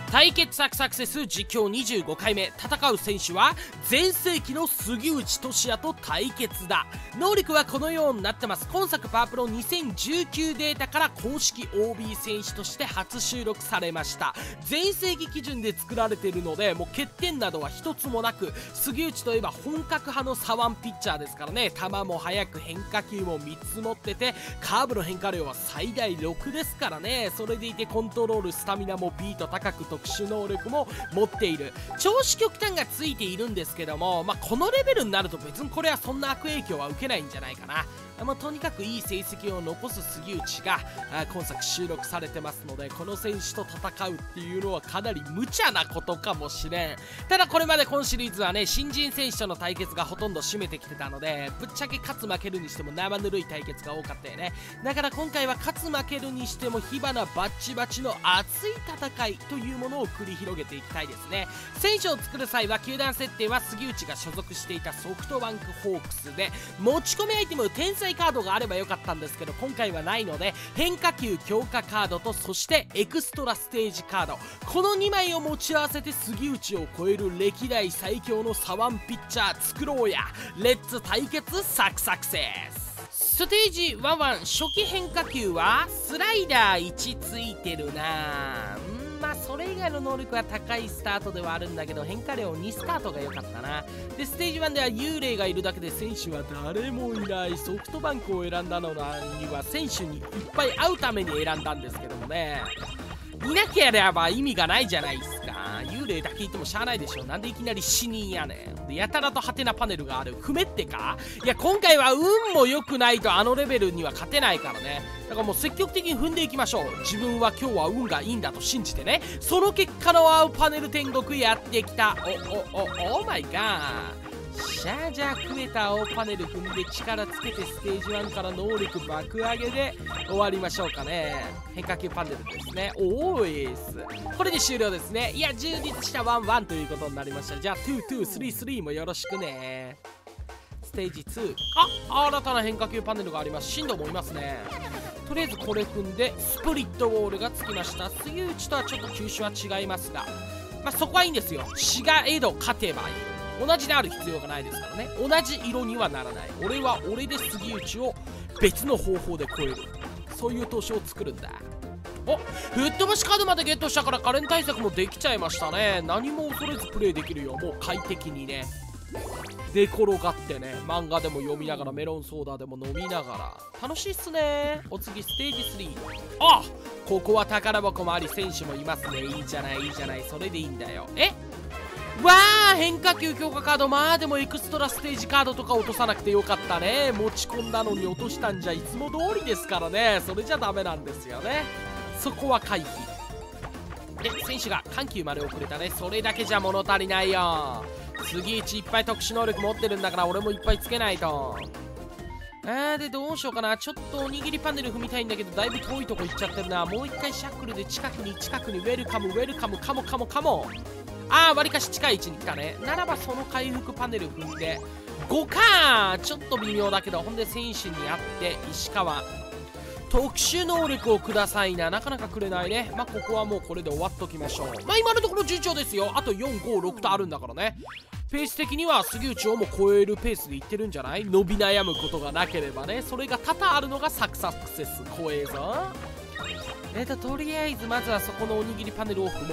対決サクサクセス実況25回目。戦う選手は全盛期の杉内俊哉と対決だ。能力はこのようになってます。今作パワープロ2019データから公式 OB 選手として初収録されました。全盛期基準で作られているので、もう欠点などは一つもなく、杉内といえば本格派の左腕ピッチャーですからね。球も速く変化球も3つ持ってて、カーブの変化量は最大6ですからね。それでいてコントロール、スタミナもビート高く、特殊能力も持っている。調子極端がついているんですけども、このレベルになると別にこれはそんな悪影響は受けないんじゃないかな。とにかくいい成績を残す杉内が今作収録されてますので、この選手と戦うっていうのはかなり無茶なことかもしれん。ただこれまで今シリーズはね、新人選手との対決がほとんど占めてきてたので、ぶっちゃけ勝つ負けるにしても生ぬるい対決が多かったよね。だから今回は勝つ負けるにしても火花バッチバチの熱い戦いというものを繰り広げていきたいですね。選手を作る際は球団設定は杉内が所属していたソフトバンクホークスで、持ち込みアイテム天才カードがあればよかったんですけど、今回はないので変化球強化カードと、そしてエクストラステージカード、この2枚を持ち合わせて杉内を超える歴代最強の左腕ピッチャー作ろうや。レッツ対決サクサクセス。ステージ11初期変化球はスライダー1ついてるな。それ以外の能力は高いスタートではあるんだけど、変化量2スタートが良かったな。でステージ1では幽霊がいるだけで選手は誰もいない。ソフトバンクを選んだのには選手にいっぱい会うために選んだんですけどもね、いなければ意味がないじゃないですか。幽霊だけいてもしゃあないでしょ。なんでいきなり死人やねん。でやたらとハテナパネルがある。不めってか。いや今回は運も良くないとあのレベルには勝てないからね。だからもう積極的に踏んでいきましょう。自分は今日は運がいいんだと信じてね。その結果の合うパネル天国やってきた。オーマイガー。じゃあ食えた青パネル踏んで力つけてステージ1から能力爆上げで終わりましょうかね。変化球パネルですね。おーいす。これで終了ですね。いや充実した1-1ということになりました。じゃあ2-2-3-3もよろしくね。ステージ2。新たな変化球パネルがあります。振動もいますね。とりあえずこれ踏んでスプリットウォールがつきました。杉内とはちょっと球種は違いますが、そこはいいんですよ。滋賀江戸勝てばいい。同じである必要がないですからね。同じ色にはならない。俺は俺で杉内を別の方法で超える。そういう投手を作るんだ。吹っ飛ばしカードまでゲットしたからカレン対策もできちゃいましたね。何も恐れずプレイできるよ。もう快適にね。寝転がってね、漫画でも読みながらメロンソーダでも飲みながら楽しいっすね。お次ステージ3。ここは宝箱もあり選手もいますね。いいじゃないいいじゃない。それでいいんだよ。変化球強化カード。でもエクストラステージカードとか落とさなくてよかったね。持ち込んだのに落としたんじゃいつも通りですからね。それじゃダメなんですよね。そこは回避で、選手が緩急まで遅れたね。それだけじゃ物足りないよ。杉内いっぱい特殊能力持ってるんだから俺もいっぱいつけないと。でどうしようかな。ちょっとおにぎりパネル踏みたいんだけど、だいぶ遠いとこ行っちゃってるな。もう一回シャッフルで近くにウェルカムカモ。わりかし近い位置に来たね。ならばその回復パネル踏んで5か。ちょっと微妙だけど、ほんで選手にあって石川特殊能力をくださいな。なかなかくれないね。ここはもうこれで終わっときましょう。今のところ順調ですよ。あと4、5、6とあるんだからね。ペース的には杉内をも超えるペースでいってるんじゃない？伸び悩むことがなければね。それが多々あるのがサクサクセス。怖えぞ。とりあえずまずはそこのおにぎりパネルを踏もう。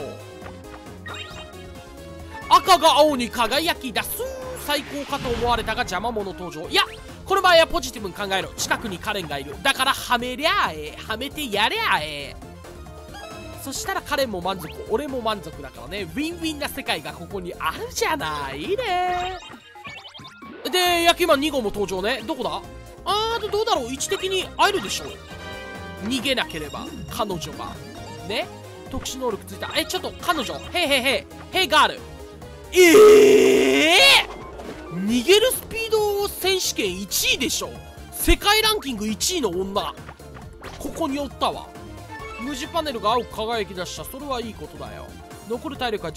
赤が青に輝き出す。最高かと思われたが邪魔者登場。いやこの場合はポジティブに考えろ。近くにカレンがいる。だからはめりゃええ。はめてやりゃええ。そしたらカレンも満足、俺も満足だからね。ウィンウィンな世界がここにあるじゃない。いいね。で野球マン2号も登場ね。どこだ。どうだろう。位置的に会えるでしょう。逃げなければ彼女がね。特殊能力ついた。ちょっと彼女ヘイガール。逃げるスピード選手権1位でしょ。世界ランキング1位の女ここにおったわ。無地パネルが青く輝き出した。それはいいことだよ。残る体力は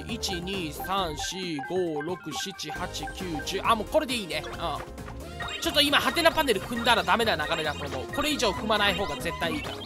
11。1、2、3、4、5、6、7、8、9、10。もうこれでいいね。ちょっと今ハテナパネル踏んだらダメな流れだと思う。これ以上踏まない方が絶対いいからね。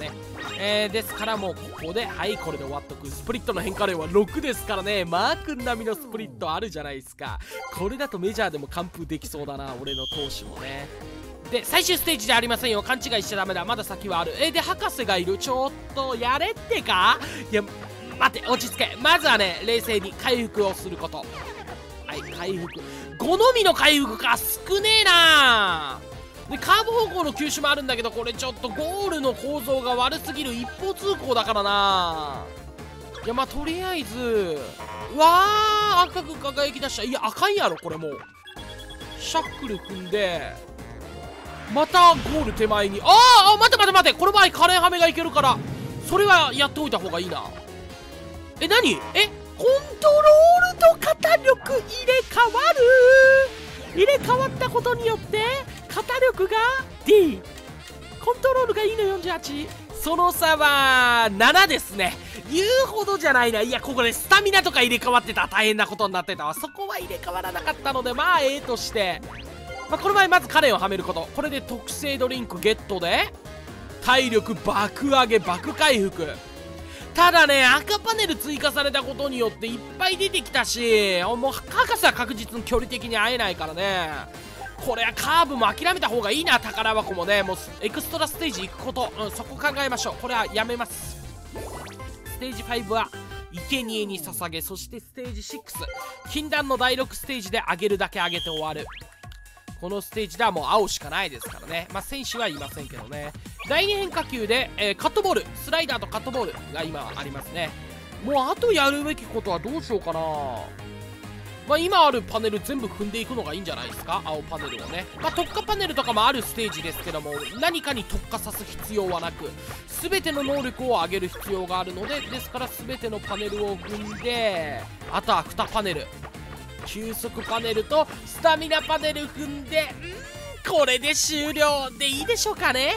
ですからもうここではいこれで終わっとく。スプリットの変化量は6ですからね、マー君並みのスプリットあるじゃないですか。これだとメジャーでも完封できそうだな、俺の投手もね。で最終ステージじゃありませんよ、勘違いしちゃダメだ、まだ先はある。で博士がいる、ちょっとやれってか。いや待って、落ち着け。まずはね冷静に回復をすること。はい回復、5のみの回復か、少ねえな。でカーブ方向の球種もあるんだけど、これちょっとゴールの構造が悪すぎる、一方通行だからな。いやまあとりあえずうわー赤く輝き出した。いやあかんやろこれ。もうシャックル踏んでまたゴール手前に、待て待て待て、この場合カレーハメがいけるからそれはやっておいた方がいいな。何コントロールと肩力入れ替わる。入れ替わったことによって肩力が D、 コントロールがいいの48、その差は7ですね。言うほどじゃないな。いやここでスタミナとか入れ替わってたら大変なことになってたわ。そこは入れ替わらなかったのでまあとして、この場合まずカレーをはめること。これで特製ドリンクゲットで体力爆上げ爆回復。ただね赤パネル追加されたことによっていっぱい出てきたし、もう博士は確実に距離的に会えないからね。これはカーブも諦めた方がいいな。宝箱もねもうエクストラステージ行くこと、そこ考えましょう。これはやめます。ステージ5は生贄に捧げ、そしてステージ6禁断の第6ステージで上げるだけ上げて終わる。このステージではもう青しかないですからね。選手はいませんけどね。第2変化球で、カットボール、スライダーとカットボールが今はありますね。もうあとやるべきことはどうしようかな。今あるパネル全部踏んでいくのがいいんじゃないですか、青パネルをね。特化パネルとかもあるステージですけども、何かに特化さす必要はなく全ての能力を上げる必要があるので、ですから全てのパネルを踏んで、あとは2パネル、急速パネルとスタミナパネル踏んで、これで終了でいいでしょうかね。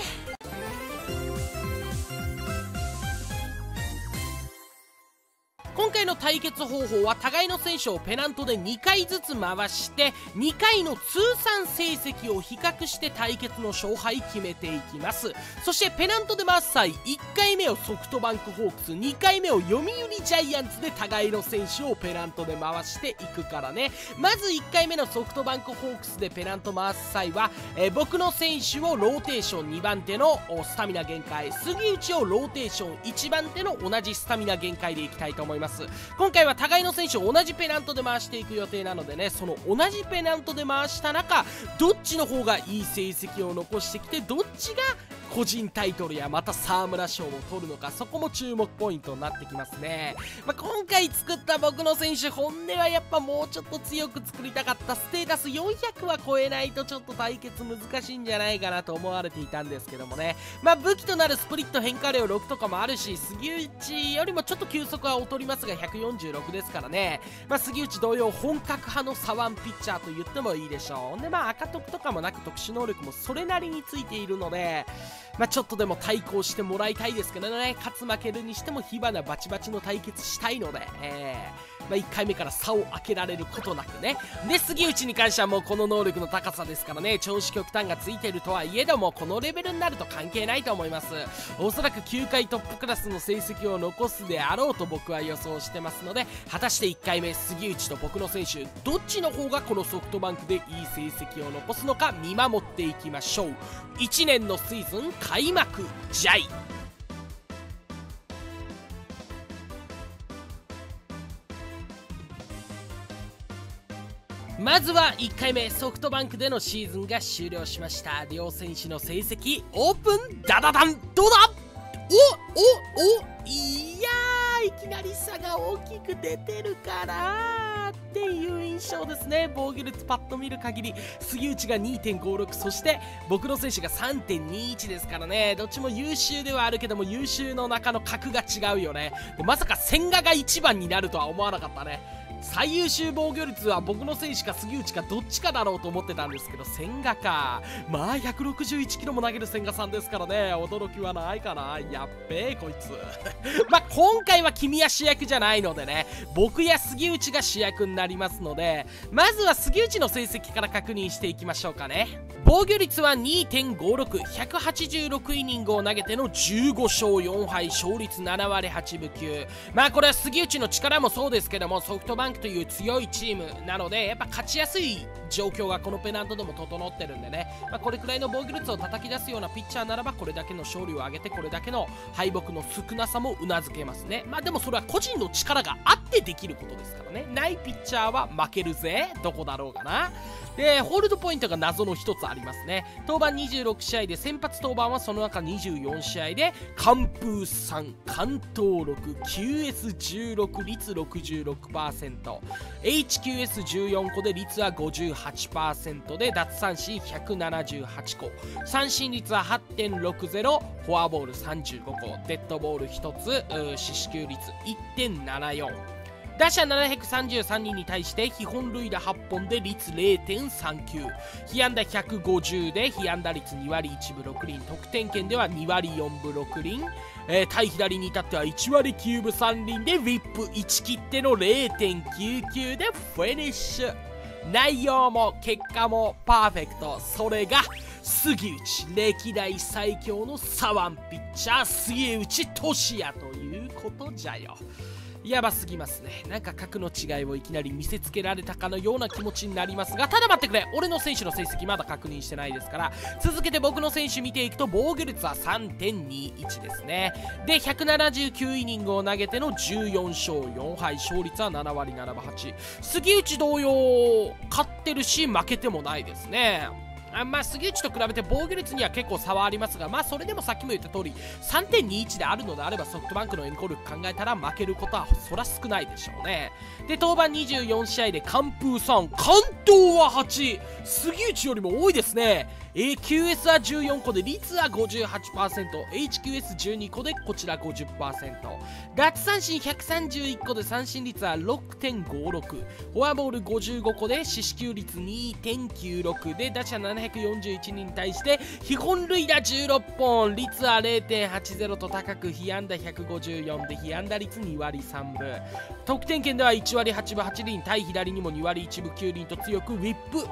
今回の対決方法は互いの選手をペナントで2回ずつ回して2回の通算成績を比較して対決の勝敗決めていきます。そしてペナントで回す際、1回目をソフトバンクホークス、2回目を読売ジャイアンツで互いの選手をペナントで回していくからね。まず1回目のソフトバンクホークスでペナント回す際は、僕の選手をローテーション2番手のスタミナ限界、杉内をローテーション1番手の同じスタミナ限界でいきたいと思います。今回は互いの選手を同じペナントで回していく予定なのでね、その同じペナントで回した中、どっちの方がいい成績を残してきて、どっちが個人タイトルやまた沢村賞を取るのか、そこも注目ポイントになってきますね。今回作った僕の選手、本音はやっぱもうちょっと強く作りたかった。ステータス400は超えないとちょっと対決難しいんじゃないかなと思われていたんですけどもね。武器となるスプリット変化量6とかもあるし、杉内よりもちょっと球速は劣りますが146ですからね。杉内同様本格派の左腕ピッチャーと言ってもいいでしょう。で赤得とかもなく特殊能力もそれなりについているので、ちょっとでも対抗してもらいたいですけどね。勝つ負けるにしても火花バチバチの対決したいので、1回目から差を開けられることなくね。で杉内に関してはもうこの能力の高さですからね、調子極端がついてるとはいえどもこのレベルになると関係ないと思います。おそらく9回トップクラスの成績を残すであろうと僕は予想してますので、果たして1回目杉内と僕の選手どっちの方がこのソフトバンクでいい成績を残すのか見守っていきましょう。1年のシーズン開幕ジャイ。まずは1回目ソフトバンクでのシーズンが終了しました。両選手の成績オープンダダダン、どうだ。いやー、いきなり差が大きく出てるからっていう印象ですね。防御率パッと見る限り杉内が 2.56、 そして僕の選手が 3.21 ですからね。どっちも優秀ではあるけども優秀の中の格が違うよね。まさか千賀が1番になるとは思わなかったね。 最優秀防御率は僕の選手か杉内かどっちかだろうと思ってたんですけど、千賀か。まあ161キロも投げる千賀さんですからね、驚きはないかな。やっべえこいつまあ今回は君は主役じゃないのでね、僕や杉内が主役になりますので、まずは杉内の成績から確認していきましょうかね。防御率は 2.56、 186イニングを投げての15勝4敗、勝率7割8分9。まあこれは杉内の力もそうですけども、ソフトバンクという強いチームなのでやっぱ勝ちやすい状況がこのペナントでも整ってるんでね、まあ、これくらいの防御率を叩き出すようなピッチャーならばこれだけの勝利を挙げてこれだけの敗北の少なさもうなずけますね。まあでもそれは個人の力があってできることですからね。ないピッチャーは負けるぜ、どこだろうかな。でホールドポイントが謎の一つありますね。登板26試合で先発登板はその中24試合で完封3、完投6、QS16、率 66%、 HQS14 個で率は 58% で奪三振178個、三振率は 8.60、 フォアボール35個、デッドボール1つ、四死球率 1.74、打者733人に対して被本塁打8本で率 0.39、 被安打150で被安打率2割1分6厘、得点圏では2割4分6厘、対左に至っては1割9分3厘で WHIP1 切っての 0.99 でフィニッシュ。内容も結果もパーフェクト。それが杉内、歴代最強の左腕ピッチャー杉内俊哉ということじゃよ。やばすぎますね。なんか格の違いをいきなり見せつけられたかのような気持ちになりますが、ただ待ってくれ、俺の選手の成績まだ確認してないですから、続けて僕の選手見ていくと防御率は 3.21 ですね。で179イニングを投げての14勝4敗、勝率は7割7分8。杉内同様勝ってるし負けてもないですね。まあ杉内と比べて防御率には結構差はありますが、まあそれでもさっきも言った通り 3.21 であるのであればソフトバンクのエンコール考えたら負けることはそら少ないでしょうね。で登板24試合で完封3、完投は8、杉内よりも多いですね。QS は14個で率は 58%、 HQS12 個でこちら 50%、 奪三振131個で三振率は 6.56、 フォアボール55個で四死球率 2.96 で打者741人に対して被本塁打16本、率は 0.80 と高く被安打154で被安打率2割3分、得点圏では1割8分8厘、対左にも2割1分9厘と強く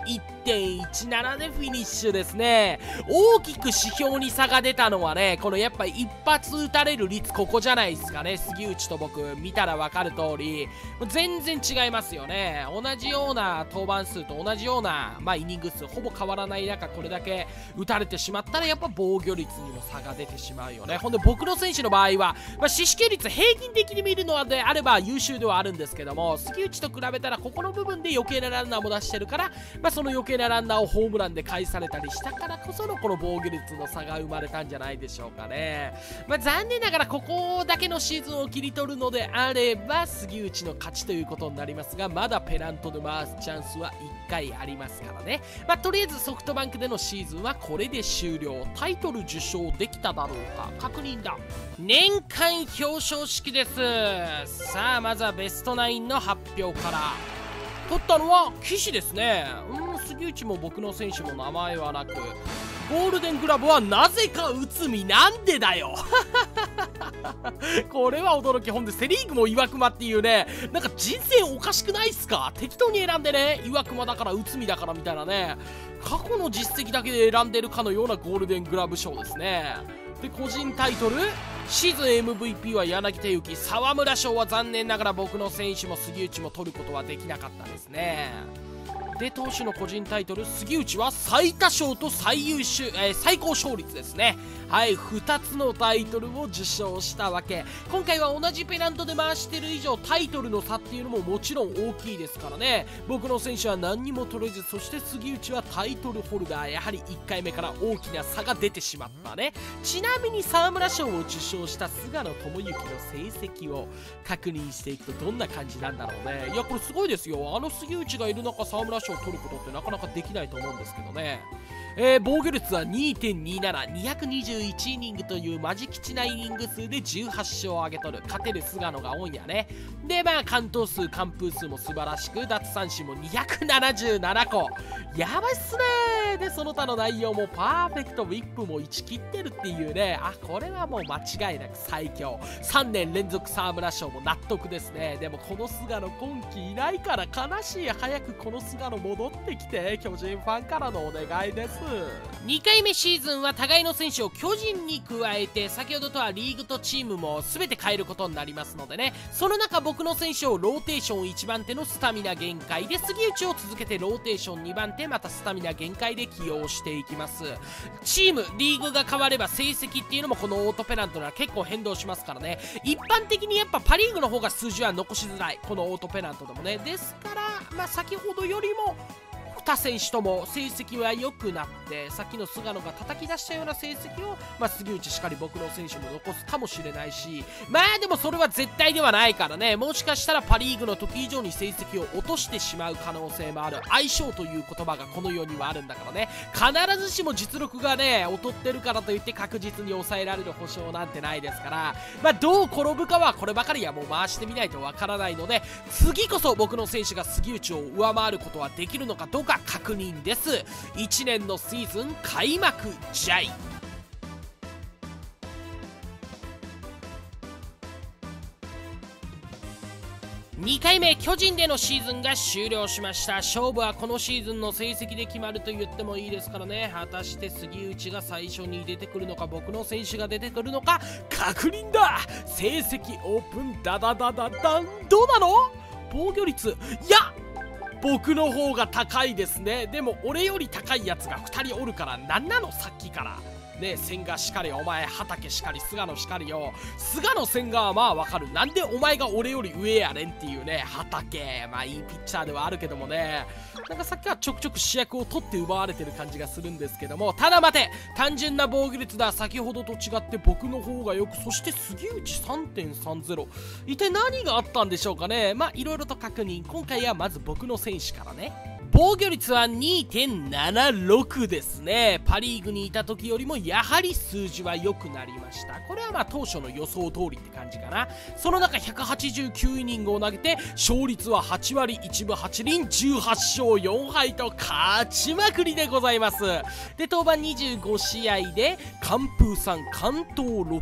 WHIP1.17 でフィニッシュですね。大きく指標に差が出たのはね、このやっぱり一発打たれる率ここじゃないですかね。杉内と僕見たら分かる通り全然違いますよね。同じような登板数と同じような、イニング数ほぼ変わらない中これだけ打たれてしまったらやっぱ防御率にも差が出てしまうよね。ほんで僕の選手の場合は、四死球率平均的に見るのであれば優秀ではあるんですけども、杉内と比べたらここの部分で余計なランナーも出してるから、その余計なランナーをホームランで返されたりしたからこそのこの防御率の差が生まれたんじゃないでしょうかね。残念ながらここだけのシーズンを切り取るのであれば杉内の勝ちということになりますが、まだペナントで回すチャンスは1回ありますからね。とりあえずソフトバンクでのシーズンはこれで終了。タイトル受賞できただろうか確認だ。年間表彰式です。さあまずはベストナインの発表から。取ったのは岸ですね。杉内も僕の選手も名前はなく、ゴールデングラブはなぜか内海。なんでだよこれは驚き。ほんでセリーグも岩隈っていうね、なんか人生おかしくないっすか。適当に選んでね、岩隈だから内海だからみたいなね、過去の実績だけで選んでるかのようなゴールデングラブ賞ですね。で個人タイトルシーズン MVP は柳田悠岐、沢村賞は残念ながら僕の選手も杉内も取ることはできなかったですね。で投手の個人タイトル杉内は最多勝と最優秀、最高勝率ですね。2つのタイトルを受賞したわけ。今回は同じペナントで回してる以上タイトルの差っていうのももちろん大きいですからね。僕の選手は何にも取れず、そして杉内はタイトルホルダー。やはり1回目から大きな差が出てしまったね。ちなみに沢村賞を受賞した菅野智之の成績を確認していくとどんな感じなんだろうね。いやこれすごいですよ。杉内がいる中沢村賞を取ることってなかなかできないと思うんですけどね。 防御率は 2.27、221イニングというマジ吉なイニング数で18勝を挙げとる。勝てる菅野が多いんやね。で、まあ、完投数、完封数も素晴らしく、奪三振も277個。やばいっすね。で、その他の内容もパーフェクト、ウィップも1切ってるっていうね。あ、これはもう間違いなく最強。3年連続沢村賞も納得ですね。でもこの菅野今季いないから悲しい。早くこの菅野戻ってきて、巨人ファンからのお願いです。2回目シーズンは互いの選手を巨人に加えて、先ほどとはリーグとチームも全て変えることになりますのでね。その中僕の選手をローテーション1番手のスタミナ限界で、杉内を続けてローテーション2番手、またスタミナ限界で起用していきます。チームリーグが変われば成績っていうのもこのオートペナントなら結構変動しますからね。一般的にやっぱパ・リーグの方が数字は残しづらい、このオートペナントでもね。ですから、まあ、先ほどよりも2選手とも成績は良くなって、さっきの菅野が叩き出したような成績を、まあ、杉内しかり僕の選手も残すかもしれないし、まあでもそれは絶対ではないからね。もしかしたらパ・リーグの時以上に成績を落としてしまう可能性もある。相性という言葉がこの世にはあるんだからね。必ずしも実力がね劣ってるからといって確実に抑えられる保証なんてないですから、まあどう転ぶかはこればかりはもう回してみないとわからないので、次こそ僕の選手が杉内を上回ることはできるのかどうか確認です。1年のシーズン開幕試合。2回目巨人でのシーズンが終了しました。勝負はこのシーズンの成績で決まると言ってもいいですからね。果たして杉内が最初に出てくるのか、僕の選手が出てくるのか確認だ。成績オープンダダダダダン。どうなの？防御率、いや僕の方が高いですね。でも俺より高いやつが2人おるからなんなのさっきからね。千賀しかり、お前畑しかり、菅野しかりよ。菅野千賀はまあわかる。なんでお前が俺より上やねんっていうね。畑まあいいピッチャーではあるけどもね、なんかさっきはちょくちょく主役を取って奪われてる感じがするんですけども、ただ待て、単純な防御率だ。先ほどと違って僕の方がよく、そして杉内 3.30、 一体何があったんでしょうかね。まあいろいろと確認。今回はまず僕の選手からね。防御率は 2.76 ですね。パ・リーグにいた時よりもやはり数字は良くなりました。これはまあ当初の予想通りって感じかな。その中189イニングを投げて勝率は8割1分8厘18勝4敗と勝ちまくりでございます。で登板25試合で完封3、完投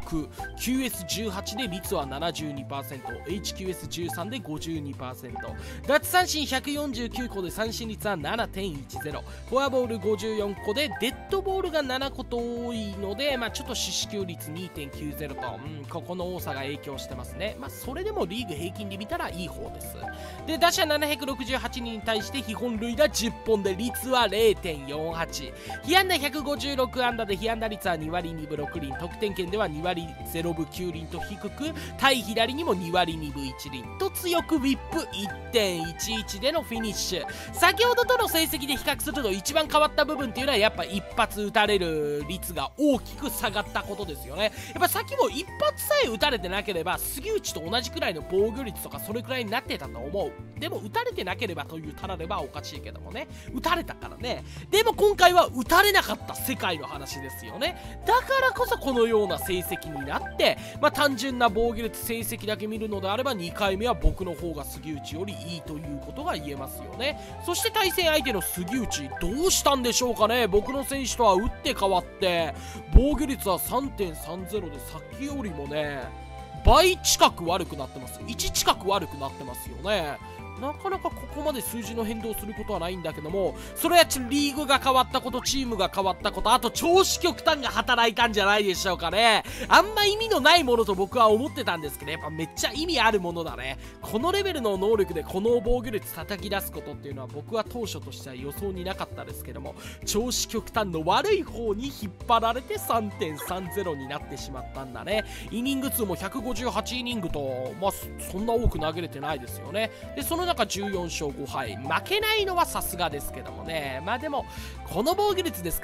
6、QS18 で率は 72%、 HQS13 で 52%、 奪三振149個で三振率は 7.10、 フォアボール54個でデッドボールが7個と多いので、まあ、ちょっと四死球率 2.90 と、ここの多さが影響してますね。まあ、それでもリーグ平均で見たらいい方です。で打者768人に対して被本塁打10本で率は 0.48、 被安打156安打で被安打率は2割2分6厘、得点圏では2割0分9厘と低く、対左にも2割2分1厘と強くウィップ 1.11 でのフィニッシュ。先ほどとの成績で比較すると一番変わった部分っていうのはやっぱ一発打たれる率が大きく下がったことですよね。やっぱさっきも一発さえ打たれてなければ杉内と同じくらいの防御率とかそれくらいになってたと思う。でも打たれてなければというたらればおかしいけどもね、打たれたからね。でも今回は打たれなかった世界の話ですよね。だからこそこのような成績になって、まあ単純な防御率成績だけ見るのであれば2回目は僕の方が杉内よりいいということが言えますよね。そして対戦相手の杉内どうしたんでしょうかね。僕の選手とは打って変わって防御率は 3.30 でさっきよりもね倍近く悪くなってます。1近く悪くなってますよね。なかなかここまで数字の変動することはないんだけども、それはリーグが変わったこと、チームが変わったこと、あと調子極端が働いたんじゃないでしょうかね。あんま意味のないものと僕は思ってたんですけど、やっぱめっちゃ意味あるものだね。このレベルの能力でこの防御率叩き出すことっていうのは僕は当初としては予想になかったですけども、調子極端の悪い方に引っ張られて 3.30 になってしまったんだね。イニング数も158イニングと、まあそんな多く投げれてないですよね。でその中14勝5敗、負けないのはさすがですけどもね。まあでもこの防御率ですから勝っ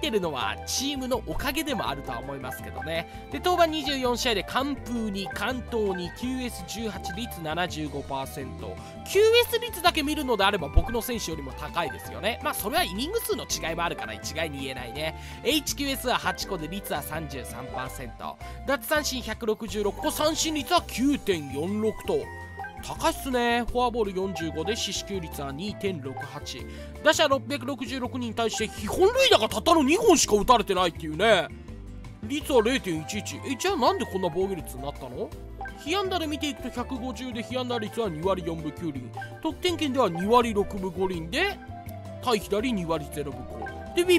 ってるのはチームのおかげでもあるとは思いますけどね。で登板24試合で完封に完投に QS18 率 75%、QS 率だけ見るのであれば僕の選手よりも高いですよね。まあそれはイニング数の違いもあるから一概に言えないね。 HQS は8個で率は 33%、 奪三振166個、三振率は 9.46 と高いっすね。フォアボール45で四死球率は 2.68、 打者666人に対して本塁打がたったの2本しか打たれてないっていうね。率は 0.11。 じゃあなんでこんな防御率になったの？被安打で見ていくと150で被安打率は2割4分9厘、得点圏では2割6分5厘で対左2割0分5で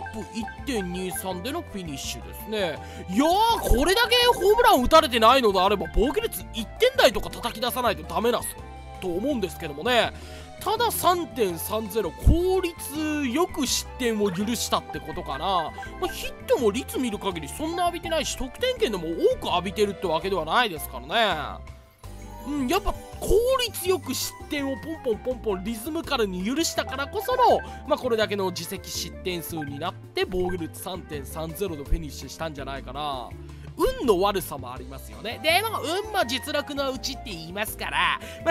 WHIP1.23 でのフィニッシュですね。いやー、これだけホームラン打たれてないのであれば防御率1点台とか叩き出さないとダメなと思うんですけどもね。ただ 3.30 効率よく失点を許したってことかな。ヒットも率見る限りそんな浴びてないし、得点圏でも多く浴びてるってわけではないですからね。やっぱ効率よく失点をポンポンリズムカルに許したからこその、これだけの自責失点数になって防御率 3.30 でフィニッシュしたんじゃないかな。運の悪さもありますよね。でも運も実力のうちって言いますから、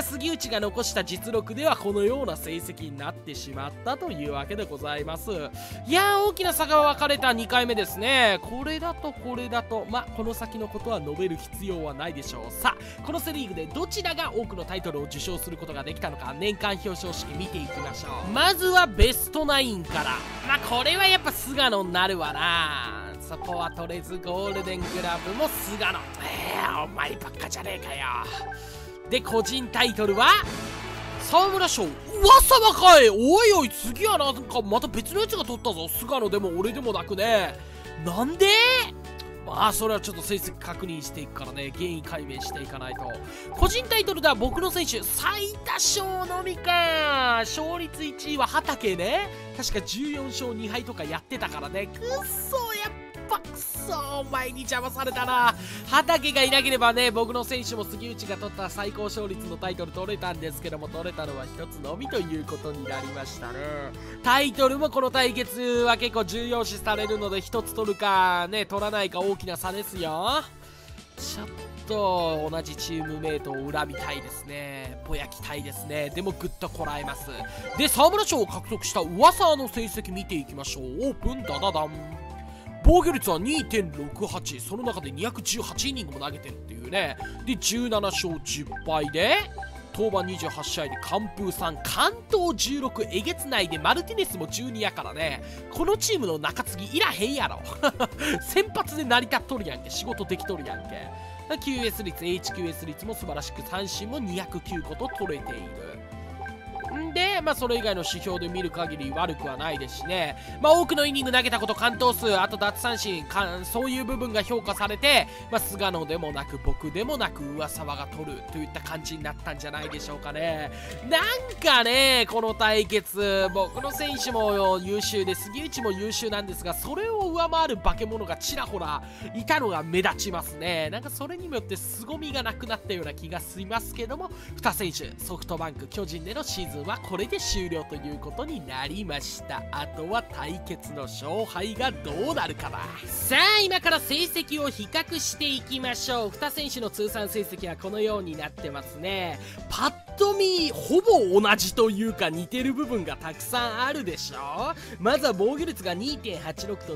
杉内が残した実力ではこのような成績になってしまったというわけでございます。いやー、大きな差が分かれた2回目ですね。これだとこの先のことは述べる必要はないでしょう。さあ、このセリーグでどちらが多くのタイトルを受賞することができたのか、年間表彰式見ていきましょう。まずはベストナインから。これはやっぱ菅野になるわな。そこは取れずゴールデングラブも菅野。お前ばっかじゃねえかよ。で個人タイトルは沢村賞。噂はかい。おいおい、次はなんかまた別のやつが取ったぞ。菅野でも俺でもなくね。なんで？それはちょっと成績確認していくからね、原因解明していかないと。個人タイトルでは僕の選手最多勝のみか。勝率1位は畠ね。確か14勝2敗とかやってたからね。くっそ、やっぱくそ、お前に邪魔されたな。畠がいなければね、僕の選手も杉内が取った最高勝率のタイトル取れたんですけども、取れたのは一つのみということになりましたね。タイトルもこの対決は結構重要視されるので、一つ取るかね、取らないか大きな差ですよ。ちょっと同じチームメイトを恨みたいですね。ぼやきたいですね。でもグッとこらえます。で沢村賞を獲得した噂の成績見ていきましょう。オープンダダダン。防御率は 2.68、 その中で218イニングも投げてるっていうね。で17勝10敗で登板28試合で完封3、完投16、えげつないでマルティネスも12やからね。このチームの中継ぎいらへんやろ。先発で成り立っとるやんけ。仕事できとるやんけ。QS 率 HQS 率も素晴らしく、三振も209個と取れている。んで、それ以外の指標で見る限り悪くはないですしね。多くのイニング投げたこと、完投数、あと奪三振、そういう部分が評価されて、菅野でもなく僕でもなく上沢が取るといった感じになったんじゃないでしょうかね。なんかね、この対決、僕の選手も優秀で杉内も優秀なんですが、それを上回る化け物がちらほらいたのが目立ちますね。なんかそれにもよって凄みがなくなったような気がしますけども、2選手ソフトバンク巨人でのシーズンはこれで終了ということになりました。あとは対決の勝敗がどうなるかな。さあ、今から成績を比較していきましょう。2選手の通算成績はこのようになってますね。パッと見ほぼ同じというか似てる部分がたくさんあるでしょ。まずは防御率が 2.86 と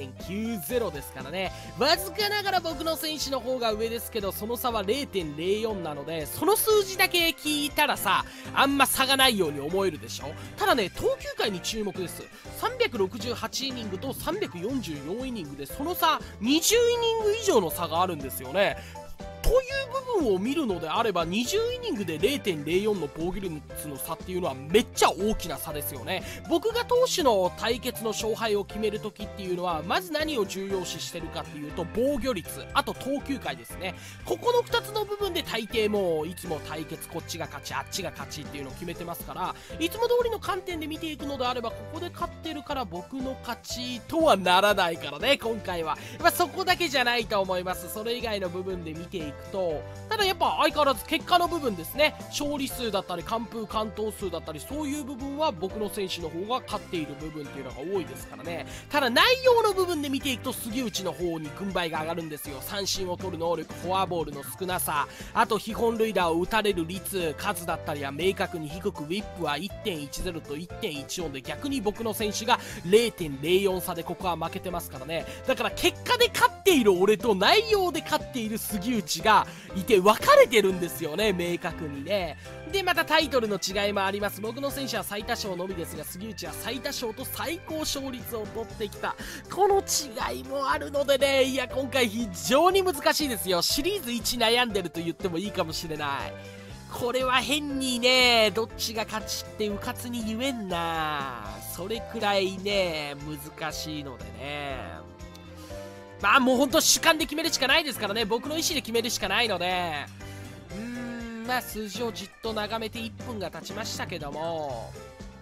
2.90 ですからね。わずかながら僕の選手の方が上ですけど、その差は 0.04 なので、その数字だけ聞いたらさ、あんま差がないように思えるでしょ。ただね、投球回に注目です。368イニングと344イニングで、その差20イニング以上の差があるんですよね。という部分を見るのであれば、20イニングで 0.04 の防御率の差っていうのはめっちゃ大きな差ですよね。僕が投手の対決の勝敗を決めるときっていうのは、まず何を重要視してるかっていうと、防御率、あと投球回ですね。ここの2つの部分で大抵もういつも対決こっちが勝ちあっちが勝ちっていうのを決めてますから、いつも通りの観点で見ていくのであれば、ここで勝ってるから僕の勝ちとはならないからね、今回は。そこだけじゃないと思います。それ以外の部分で見ていくくと、ただやっぱ相変わらず結果の部分ですね、勝利数だったり完封完投数だったり、そういう部分は僕の選手の方が勝っている部分っていうのが多いですからね。ただ内容の部分で見ていくと杉内の方に軍配が上がるんですよ。三振を取る能力、フォアボールの少なさ、あと被本塁打を打たれる率、数だったりは明確に低く、ウィップは 1.10 と 1.14 で逆に僕の選手が 0.04 差でここは負けてますからね。だから結果で勝っている俺と内容で勝っている杉内がいて分かれてるんですよね、明確にね。でまたタイトルの違いもあります。僕の選手は最多勝のみですが、杉内は最多勝と最高勝率を取ってきた、この違いもあるのでね、いや今回非常に難しいですよ。シリーズ1悩んでると言ってもいいかもしれない。これは変にね、どっちが勝ちってうかつに言えんな。それくらいね難しいのでね、まあもうほんと主観で決めるしかないですからね。僕の意思で決めるしかないので、まあ数字をじっと眺めて1分が経ちましたけども、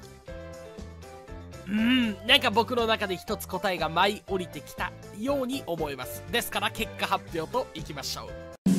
なんか僕の中で一つ答えが舞い降りてきたように思います。ですから結果発表といきましょう。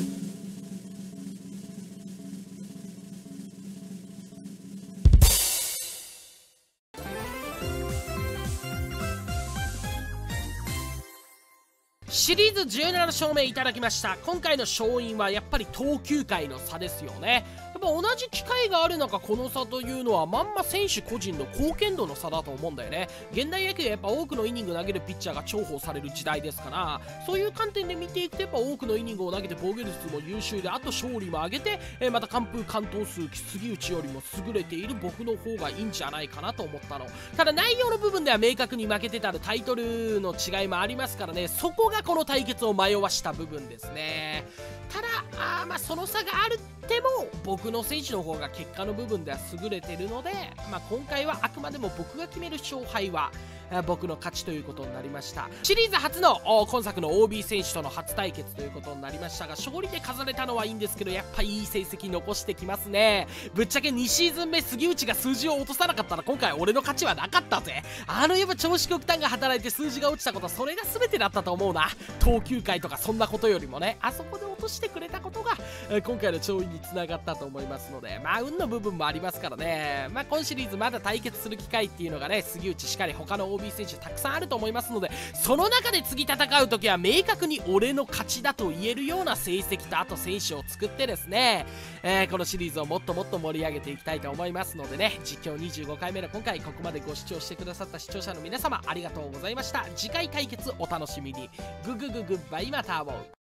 シリーズ17勝目いただきました。今回の勝因はやっぱり投球回の差ですよね。やっぱ同じ機会がある中、この差というのはまんま選手個人の貢献度の差だと思うんだよね。現代野球はやっぱ多くのイニング投げるピッチャーが重宝される時代ですから、そういう観点で見ていくとやっぱ多くのイニングを投げて防御率も優秀で、あと勝利も上げて、また完封完投数杉内よりも優れている僕の方がいいんじゃないかなと思ったの。ただ内容の部分では明確に負けてたらタイトルの違いもありますからね、そこがこの対決を迷わした部分ですね。ただまあその差があるっても僕の選手の方が結果の部分では優れてるので、今回はあくまでも僕が決める勝敗は僕の勝ちということになりました。シリーズ初の今作の OB 選手との初対決ということになりましたが、勝利で飾れたのはいいんですけど、やっぱいい成績残してきますね。ぶっちゃけ2シーズン目杉内が数字を落とさなかったら今回俺の勝ちはなかったぜ。やっぱ調子極端が働いて数字が落ちたことはそれが全てだったと思うな。投球回とかそんなことよりもね、あそこで落としてくれたことが今回の勝利につながったと思いますので、運の部分もありますからね。今シリーズまだ対決する機会っていうのがね、杉内しかり他の OB 選手たくさんあると思いますので、その中で次戦う時は明確に俺の勝ちだと言えるような成績とあと選手を作ってですね、このシリーズをもっともっと盛り上げていきたいと思いますのでね、実況25回目の今回ここまでご視聴してくださった視聴者の皆様ありがとうございました。次回対決お楽しみに。グッバイまた会おう。